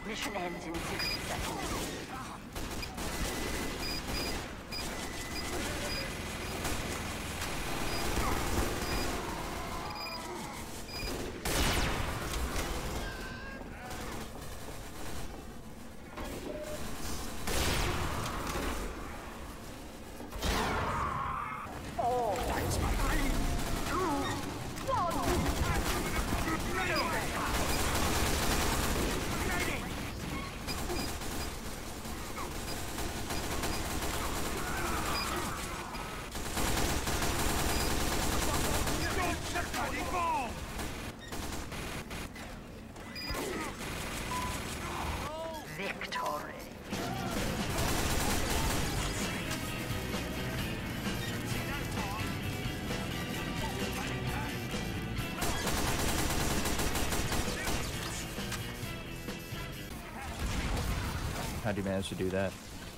Mission ends in 60 seconds. Victory. How'd you manage to do that?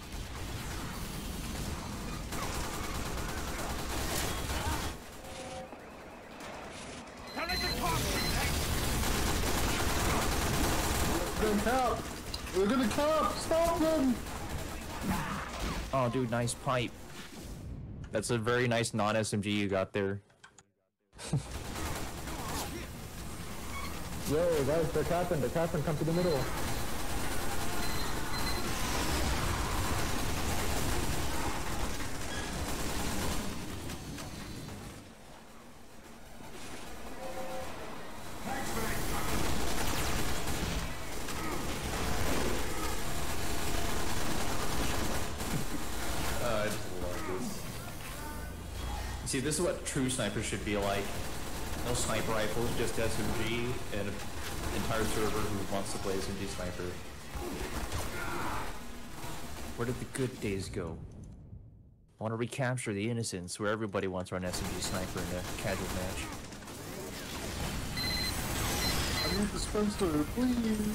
We're gonna cop! Stop them! Oh, dude, nice pipe. That's a very nice non-SMG you got there. Yo, guys, they're capping. They're capping. Come to the middle. I just love this. See, this is what true snipers should be like. No sniper rifles, just SMG, and an entire server who wants to play SMG sniper. Where did the good days go? I want to recapture the innocence where everybody wants to run SMG sniper in a casual match. I need the Spencer, please.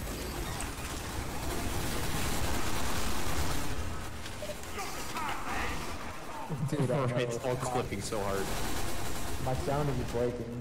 Dude, It's all clipping so hard. My sound is breaking.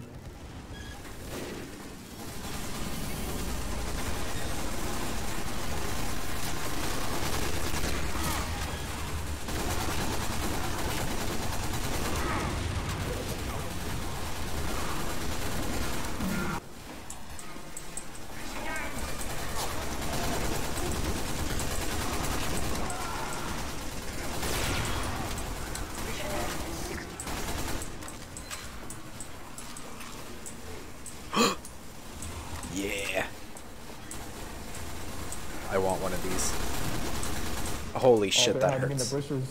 Yeah. I want one of these. Holy shit, that hurts. In the bushes.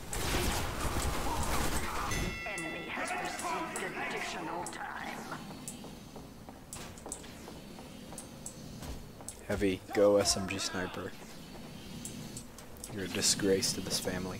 Enemy has received additional time. Heavy, go SMG sniper. You're a disgrace to this family.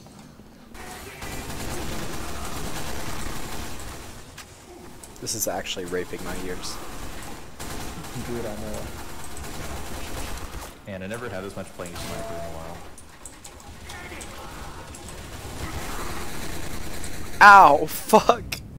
This is actually raping my ears. Dude, I know. And I never had this much playing sniper in a while. Ow, fuck!